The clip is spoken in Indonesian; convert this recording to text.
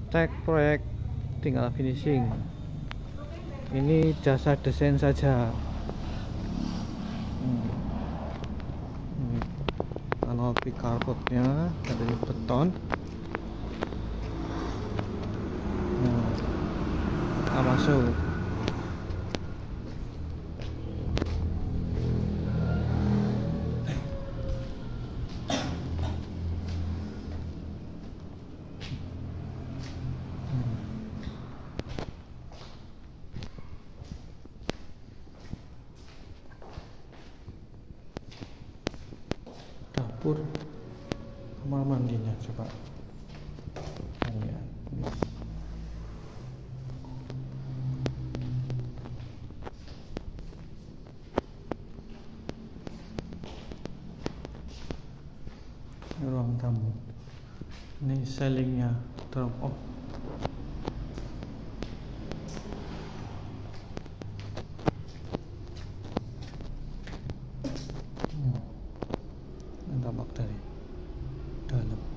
cek proyek tinggal finishing. Ini jasa desain saja. Ini kanopi carportnya dari beton. Nah, kita masuk. Dapur, kamar mandinya coba. Ya, ruang tamu. Ini ceilingnya drop off. Ada bak dari dalam.